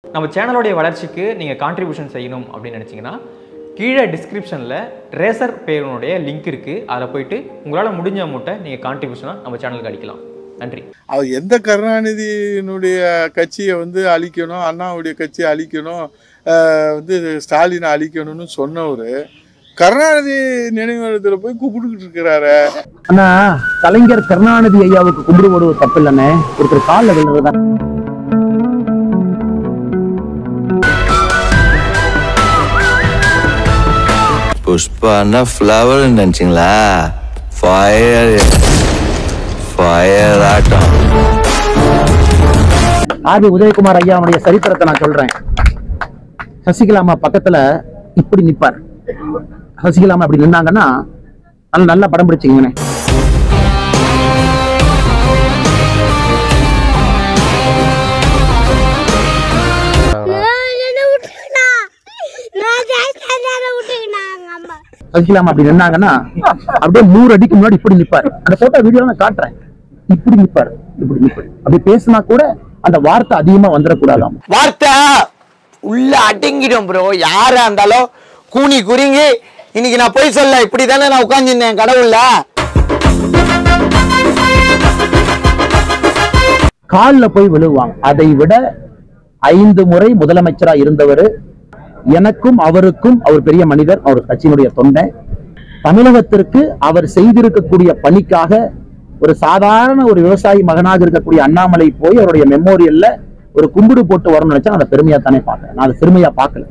நம்ம சேனலோடைய வளர்ச்சிக்கு நீங்கள் கான்ட்ரிபியூஷன் செய்யணும் அப்படின்னு நினச்சிங்கன்னா கீழே டிஸ்கிரிப்ஷனில் ரேசர் பேருனுடைய லிங்க் இருக்குது. அதில் போயிட்டு உங்களால் முடிஞ்ச அமௌண்ட்டை நீங்கள் கான்ட்ரிபியூஷனாக நம்ம சேனலுக்கு அளிக்கலாம். நன்றி. அவர் எந்த கருணாநிதியினுடைய கட்சியை வந்து அழிக்கணும், அண்ணாவுடைய கட்சியை அழிக்கணும், வந்து ஸ்டாலினை அழிக்கணும்னு சொன்னவர் கருணாநிதி நினைவகத்தில் போய் கூப்பிட்டுக்கிட்டு இருக்கிறாரு. ஆனா கலைஞர் கருணாநிதி ஐயாவுக்கு கும்பிடு போடுவது தப்பு இல்லைன்னு ஒருத்தர் காலில் விழுறதுதான். புஷ்பானா ஃப்ளவர் நினைச்சிங்களா? ஃபயர் ஃபயர் ஆட்டம். ஆர்பி உதயகுமார் ஐயாவுடைய சரித்திரத்தை நான் சொல்றேன். சசிகலா அம்மா பக்கத்துல இப்படி நிப்பார். சசிகலா அம்மா அப்படி நின்னாங்கன்னா நல்லா படம் பிடிச்சிங்கண்ணே. சசிகலா அப்படி நின்னாங்கன்னா அப்படியே 100 அடிக்கு முன்னாடி இப்படி நிப்பாரு. அந்த போட்டோ வீடியோ நான் காட்டுறேன். இப்படி நிப்பாரு, இப்படி நிப்பாரு. அப்படி பேசினா கூட அந்த வார்த்தை அதிகமா வந்துடக்கூடாதாம். வார்த்தை உள்ள அடங்கிடும் ப்ரோ. யாரா இருந்தாலும் கூனி குறுங்கி இன்னைக்கு நான் போய் சொல்ல இப்படிதானே நான் உட்கார்ந்துருந்தேன் கடவுள்ல. காலில் போய் விழுவாங்க. அதை விட 5 முறை முதலமைச்சரா இருந்தவர். எனக்கும் அவருக்கும் அவர் பெரிய மனிதர், அவர் கட்சியினுடைய தொண்டை. தமிழகத்திற்கு அவர் செய்திருக்கக்கூடிய பணிக்காக ஒரு சாதாரண ஒரு விவசாயி மகனாக இருக்கக்கூடிய அண்ணாமலை போய் அவருடைய மெமோரியல்ல ஒரு கும்பிடு போட்டு வரணும்னு நினைச்சா அதை பெருமையா தானே பார்க்கிறேன். நான் அதை பெருமையா பார்க்கல.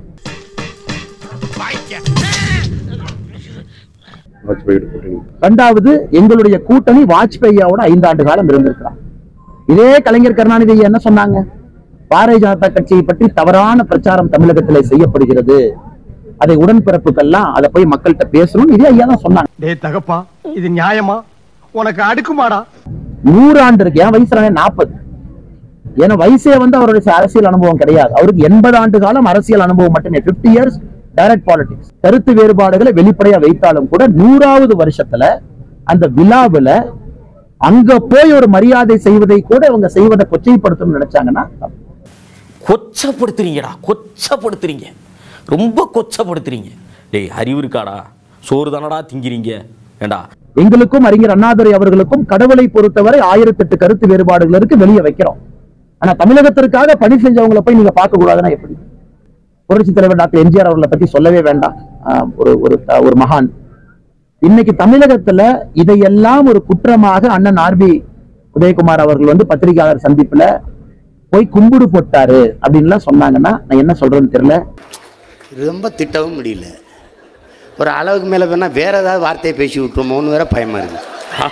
இரண்டாவது, எங்களுடைய கூட்டணி வாஜ்பாயோட 5 ஆண்டு காலம் இருந்திருக்கிறார். இதே கலைஞர் கருணாநிதி என்ன சொன்னாங்க? பாரதிய ஜனதா கட்சியை பற்றி தவறான பிரச்சாரம் தமிழகத்திலே செய்யப்படுகிறது, அதை உடன்பிறப்புக்கெல்லாம் அதை போய் மக்கள்கிட்ட பேசணும். இதே ஐயா தான் சொன்னாங்க. டேய் தகப்பா, இது நியாயமா? உனக்கு அடுக்குமாடா? 100 ஆண்டு இருக்கு. என் வயசு 40. ஏன்னா வயசே வந்து அவருடைய அரசியல் அனுபவம் கிடையாது. அவருக்கு 80 ஆண்டு காலம் அரசியல் அனுபவம் மட்டுமே. 50 years டைரக்ட் பாலிடிக்ஸ். கருத்து வேறுபாடுகளை வெளிப்படையா வைத்தாலும் கூட 100வது வருஷத்துல அந்த விழாவில் அங்க போய் ஒரு மரியாதை செய்வதை கூட அவங்க செய்வதை கொச்சைப்படுத்தணும்னு நினைச்சாங்கன்னா கொச்சப்படுத்துறீங்கடா, கொச்சப்படுத்துறீங்க, ரொம்ப கொச்சப்படுத்துறீங்க. டேய் அறிவு இருக்காடா? சோறு தானடா திங்கிறீங்க. ஏண்டா எங்களுக்கும் அறிஞர் அண்ணாதுரை அவர்களுக்கும் கடவுளை பொறுத்தவரை 1008 கருத்து வேறுபாடுகள் இருக்கு, வெளியே வைக்கிறோம். ஆனா தமிழகத்திற்காக பணி செஞ்சவங்களை போய் நீங்க பார்க்க கூடாதுன்னா எப்படி? புரட்சி தலைவர் டாக்டர் எம்ஜிஆர் அவர்களை பத்தி சொல்லவே வேண்டாம். ஒரு மகான். இன்னைக்கு தமிழகத்துல இதையெல்லாம் ஒரு குற்றமாக அண்ணன் ஆர்பி உதயகுமார் அவர்கள் வந்து பத்திரிகையாளர் சந்திப்புல போய் கும்பிடு போட்டாரு அப்படின்லாம் சொன்னாங்கன்னா நான் என்ன சொல்றேன்னு தெரியல. ரொம்ப திட்டவும் முடியல. ஒரு அளவுக்கு மேலே வேணா வேற ஏதாவது வார்த்தையை பேசி விட்டுருமோன்னு வேற பயமா இருக்கு.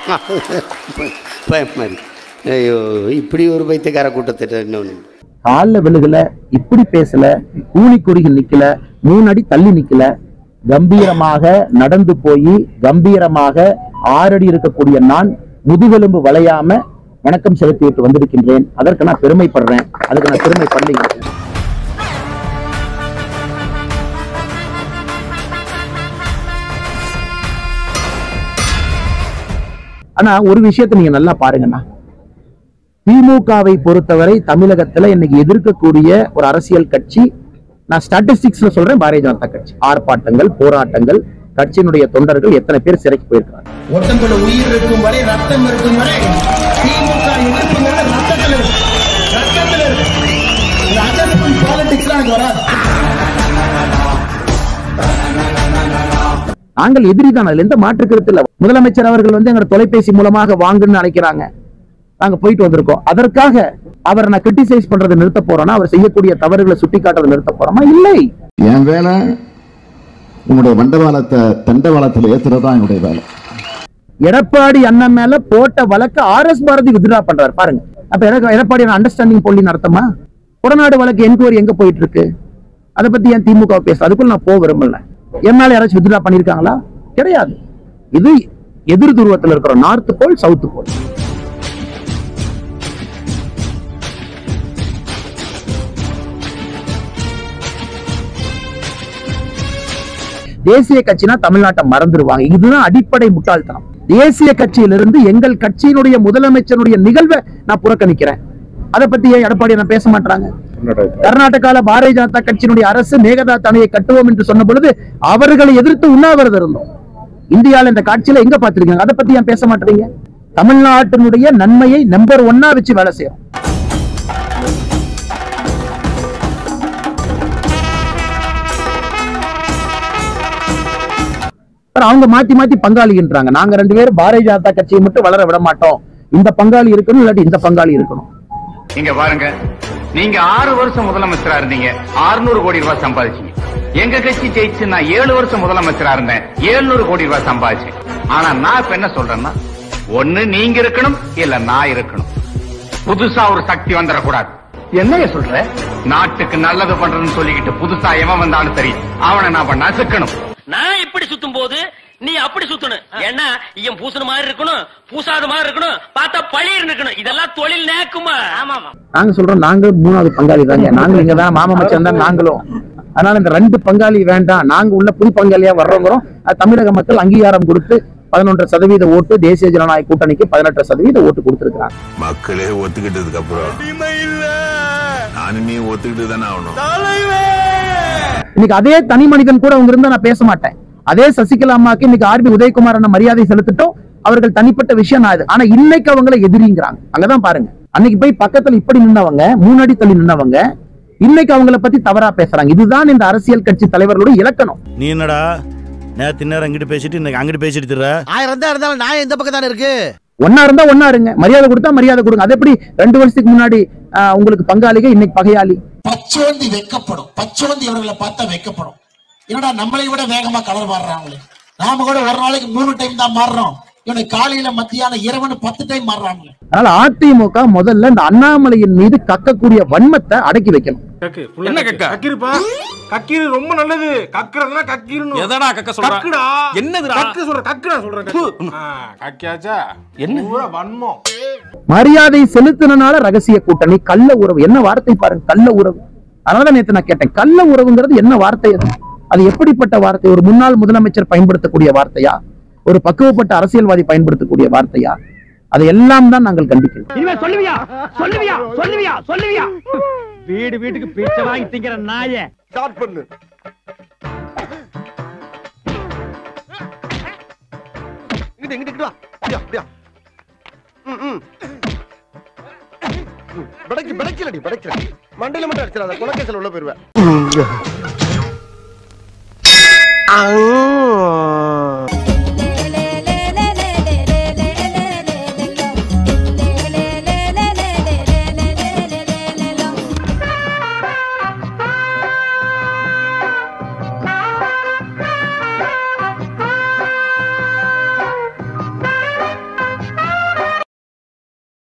பயமா இருக்கு. ஐயோ, இப்படி ஒரு பைத்தியக்கார கூட்டத்திட்ட இன்னொன்று காலில் விழுகல, இப்படி பேசல, கூனி குறுகி நிக்கல, 3 அடி தள்ளி நிக்கல, கம்பீரமாக நடந்து போய் கம்பீரமாக 6 அடி இருக்கக்கூடிய நான் முதுகெலும்பு வளையாம வணக்கம் செலுத்திவிட்டு வந்திருக்கின்றேன். அதற்கு நான் பெருமைப்படுறேன். அதுக்கு நான் பெருமை பண்ணீங்க. ஆனா ஒரு விஷயத்தை நீங்க நல்லா பாருங்கண்ணா, திமுகவை பொறுத்தவரை தமிழகத்துல இன்னைக்கு எதிர்க்கக்கூடிய ஒரு அரசியல் கட்சி, நான் ஸ்டாட்டிஸ்டிக்ஸ்ல சொல்றேன், பாரதிய ஜனதா கட்சி. ஆர்ப்பாட்டங்கள், போராட்டங்கள், கட்சியினுடைய தொண்டர்கள் எத்தனை பேர் சிறைக்கு போயிருக்காங்க. ஒருத்தங்களோட உயிர் இருக்கும் வரை, ரத்தம் இருக்கும் வரை திமுக எதிர்ப்புங்கிறது ரத்தத்தில் இருக்கு. ரத்தத்தில் இருக்கு. பாலிடிக்ஸ்லாம் அங்க வராது. நாங்கள் எதிரி தான், அதுல எந்த மாற்று கருத்து இல்ல. முதலமைச்சர் அவர்கள் வந்து எங்க தொலைபேசி மூலமாக வாங்குன்னு நினைக்கிறாங்க. நாங்க போயிட்டு வந்திருக்கோம். அதற்காக அவரை நான் கிரிட்டிசைஸ் பண்றதை நிறுத்த போறோம்னா, அவர் செய்யக்கூடிய தவறுகளை சுட்டி காட்டுறதை நிறுத்த போறோமா? இல்லை. என் வேலை உங்களுடைய வண்டவாளத்தை தண்டவாளத்தில் ஏத்துறதா என்னுடைய வேலை. எடப்பாடி அண்ணன் மேல போட்ட வழக்கு RS பாரதி வித்ட்ரா பண்றாரு பாருங்க. அப்ப எடப்பாடி அண்டர்ஸ்டாண்டிங் போலின்னு அர்த்தமா? கொடநாடு வழக்கு என்கொயரி எங்க போயிட்டு இருக்கு? அதை பத்தி ஏன் திமுக பேச? அதுக்குள்ள நான் போக விரும்பல. என் மேல யாராச்சும் வித்ட்ரா பண்ணிருக்காங்களா? கிடையாது. இது எதிர் துருவத்தில் இருக்கிற நார்த் போல், சவுத் போல். தேசிய கட்சினா தமிழ்நாட்டை மறந்துடுவாங்க. இதுதான் அடிப்படை முட்டாள்தனம். தேசிய கட்சியிலிருந்து எங்கள் கட்சியினுடைய முதலமைச்சருடைய நிகழ்வை நான் புறக்கணிக்கிறேன். அதை பத்தி ஏன் எடப்பாடி பேச மாட்டாங்க? கர்நாடகால பாரதிய ஜனதா கட்சியினுடைய அரசு மேகதாது அணையை கட்டுவோம் என்று சொன்ன பொழுது அவர்களை எதிர்த்து உண்ணாவிரதம் இருந்தோம். இந்தியாவில் இந்த காட்சியில எங்க பார்த்திருக்காங்க? அதை பத்தி ஏன் பேச மாட்டீங்க? தமிழ்நாட்டினுடைய நன்மையை நம்பர் 1 வச்சு வேலை செய்யும். அவங்க மாத்தி மாத்தி பங்காளின்றாங்க. நாங்க 2 பேரும் பாரதிய ஜனதா கட்சியை மட்டும் வளர விட மாட்டோம். இந்த பங்காளி இருக்கணும், இல்லாட்டி இந்த பங்காளி இருக்கணும். இங்க பாருங்க, நீங்க 6 வருஷம் முதலமைச்சரா இருந்தீங்க, 600 கோடி ரூபாய் சம்பாதிச்சீங்க. எங்க கட்சி ஜெயிச்சு நான் 7 வருஷம் முதலமைச்சரா இருந்தேன், 700 கோடி ரூபாய் சம்பாதிச்சேன். ஆனா நான் இப்ப என்ன சொல்றேன்னா, ஒண்ணு நீங்க இருக்கணும், இல்ல நான் இருக்கணும். புதுசா ஒரு சக்தி வந்துடக்கூடாது. என்னைய சொல்ற? நாட்டுக்கு நல்லது பண்றதுன்னு சொல்லிக்கிட்டு புதுசா எவன் வந்தாலும் சரி, அவனை நாம நசுக்கணும். நான் இப்படி சுத்தும் போது நீ அப்படி சுத்தணும். ஏன்னா இவன் பூசண மாதிரி இருக்கணும், பூசாத மாதிரி இருக்கணும், பார்த்தா பழியர் இருக்கணும். இதெல்லாம் தொழில் நேக்குமா? ஆமா. நாங்க சொல்றோம், நாங்க 3வது பங்காளி தாங்க. நாங்க இங்கதான் மாமா மச்சான் தான் நாங்களும். அதனால இந்த 2 பங்காளி வேண்டாம், நாங்க உள்ள புது பங்காளியா வர்றோங்கிறோம். தமிழக மக்கள் அங்கீகாரம் கொடுத்து 11% ஓட்டு, தேசிய ஜனநாயக கூட்டணிக்கு 18% ஓட்டு கொடுத்திருக்கிறாங்க. மக்களே ஒத்துக்கிட்டதுக்கு அப்புறம் நானும் நீ ஒத்துக்கிட்டு தானே ஆகணும். இன்னைக்கு அதே தனி மனிதன் கூட அவங்க இருந்தா நான் பேச மாட்டேன். அதே சசிகலா அம்மாக்கு இன்னைக்கு ஆர்பி உதயகுமார் மரியாதை செலுத்திட்டோம். அவர்கள் தனிப்பட்ட விஷயம் நான் இது. ஆனா இன்னைக்கு அவங்களை எதிரிங்கிறாங்க. அங்கதான் பாருங்க, அன்னைக்கு போய் பக்கத்துல இப்படி நின்னவங்க, 3 அடி தள்ளி நின்னவங்க, இன்னைக்கு அவங்களை பத்தி தவறா பேசுறாங்க. இதுதான் இந்த அரசியல் கட்சி தலைவர்களுடைய இலக்கணம். நீ என்னடா நேத்து நேரம் அங்கிட்டு பேசிட்டு இன்னைக்கு அங்கிட்டு பேசிட்டு திர? 1000 தான் இருந்தாலும் நான் எந்த பக்கம் தானே இருக்கு. ஒன்னா இருந்தா ஒன்னா இருங்க, மரியாதை கொடுத்தா மரியாதை கொடுங்க. அது எப்படி 2 வருஷத்துக்கு முன்னாடி உங்களுக்கு பங்காளிக, இன்னைக்கு பகையாளி? பச்சோந்தி வெக்கப்படும், பச்சோந்தி இவர்களை பார்த்தா வெக்கப்படும். என்னடா நம்மளை விட வேகமா கலர் மாறுறாங்களே, நாம கூட ஒரு நாளைக்கு 3 டைம் தான் மாறுறோம், இவனுக்கு காலையில மத்தியானம் இரவுன்னு 10 டைம் மாறுறாங்களே. அதனால அதிமுக முதல்ல இந்த அண்ணாமலையின் மீது கக்கக்கூடிய வன்மத்தை அடக்கி வைக்கணும். என்ன கக்க? கக்கிருப்பா, கக்கிரு ரொம்ப நல்லது. கக்குறதுனா கக்கிரணும். எதடா கக்க சொல்ற? கக்குடா. என்னதுடா? கக்கு சொல்ற, கக்குடா சொல்றேன். கக்கியாச்சா? என்ன பூரா வன்மம். மரியாதை செலுத்தினால ரகசிய கூட்டணி, கள்ள உறவு. என்ன வார்த்தை பாருங்க, கள்ள உறவு. அதனால நேத்து நான் கேட்டேன், கள்ள உறவுங்கிறது என்ன வார்த்தை? அது எப்படிப்பட்ட வார்த்தை? ஒரு முன்னாள் முதலமைச்சர் பயன்படுத்தக்கூடிய வார்த்தையா? ஒரு பக்குவப்பட்ட அரசியல்வாதி பயன்படுத்தக்கூடிய வார்த்தையா? அதை எல்லாம் தான் நாங்கள் கண்டிக்கிறோம். இனிமே சொல்லுவியா சொல்லுவியா சொல்லுவியா சொல்லுவியா? வீடு வீட்டுக்கு பிச்சை வாங்கி திங்கிற நாயே. ஸ்டார்ட் பண்ணு. இங்கிட்டு வா. அப்படியா? படைக்கலடி படைக்கல. மண்டையில மட்டும் அடிச்சிடாத, கொலைகேஸ்ல உள்ள போயிருவேன்.